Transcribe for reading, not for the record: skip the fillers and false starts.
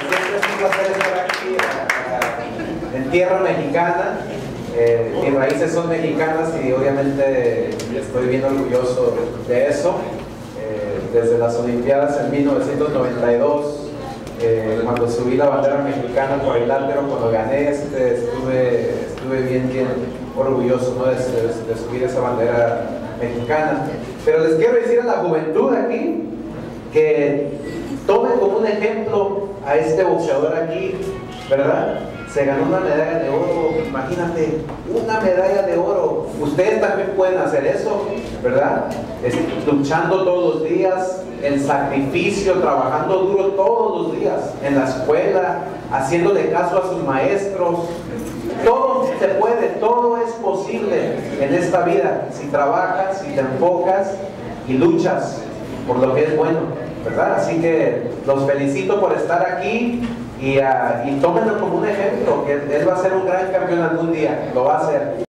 siempre es un placer estar aquí en tierra mexicana. Mis raíces son mexicanas y obviamente estoy bien orgulloso de eso. Desde las Olimpiadas en 1992, cuando subí la bandera mexicana por el Látero, cuando gané, estuve bien orgulloso, ¿no?, de subir esa bandera mexicana. Pero les quiero decir a la juventud aquí que tomen como un ejemplo a este boxeador aquí, ¿verdad? Se ganó una medalla de oro, imagínate, una medalla de oro. Ustedes también pueden hacer eso, ¿verdad? Luchando todos los días, el sacrificio, trabajando duro todos los días, en la escuela, haciéndole caso a sus maestros. Todo se puede, todo es posible en esta vida, si trabajas, si te enfocas y luchas por lo que es bueno, ¿verdad? Así que los felicito por estar aquí y tómenlo como un ejemplo, que él va a ser un gran campeón algún día, lo va a hacer.